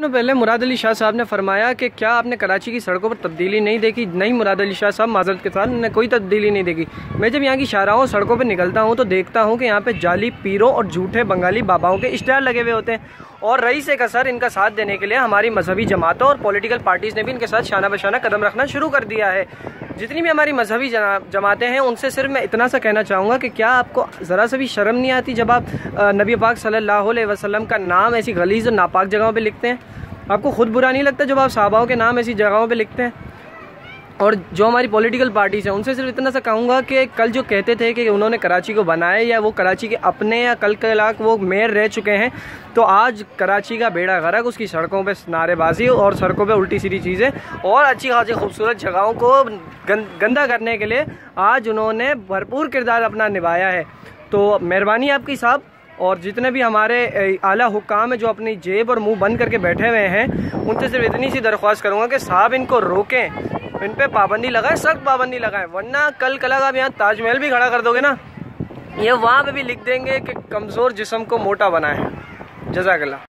पहले मुराद अली शाह साहब ने फरमाया कि क्या आपने कराची की सड़कों पर तब्दीली नहीं देखी? नहीं मुराद अली शाह साहब, माजरत के साथ ने कोई तब्दीली नहीं देखी। मैं जब यहाँ की शाहराहों सड़कों पर निकलता हूँ तो देखता हूँ कि यहाँ पे जाली पीरों और झूठे बंगाली बाबाओं के इश्तिहार लगे हुए होते हैं और रईस एक असर इनका साथ देने के लिए हमारी मजहबी जमातों और पॉलिटिकल पार्टीज़ ने भी इनके साथ शाना बशाना कदम रखना शुरू कर दिया है। जितनी भी हमारी मजहबी जमातें हैं उनसे सिर्फ मैं इतना सा कहना चाहूँगा कि क्या आपको ज़रा सा भी शर्म नहीं आती जब आप नबी पाक सल्लल्लाहु अलैहि वसल्लम का नाम ऐसी गलीज़ और नापाक जगहों पे लिखते हैं? आपको खुद बुरा नहीं लगता जब आप सहाबाओं के नाम ऐसी जगहों पे लिखते हैं? और जो हमारी पॉलिटिकल पार्टीज़ हैं उनसे सिर्फ इतना सा कहूँगा कि कल जो कहते थे कि उन्होंने कराची को बनाया या वो कराची के अपने या कल कलाक वो मेयर रह चुके हैं, तो आज कराची का बेड़ा गर्क, उसकी सड़कों पे नारेबाजी और सड़कों पे उल्टी सीधी चीज़ें और अच्छी खासी खूबसूरत जगहों को गंदा करने के लिए आज उन्होंने भरपूर किरदार अपना निभाया है। तो मेहरबानी आपकी साहब, और जितने भी हमारे आला हुक्काम है जो अपनी जेब और मुंह बंद करके बैठे हुए हैं उनसे सिर्फ इतनी सी दरख्वास्त करूँगा कि साहब इनको रोकें, इन पे पाबंदी लगाएं, सख्त पाबंदी लगाएं, वरना कल कल आप यहाँ ताजमहल भी खड़ा कर दोगे ना, ये वहाँ पे भी लिख देंगे कि कमज़ोर जिस्म को मोटा बनाएं। जज़ाकल्लाह।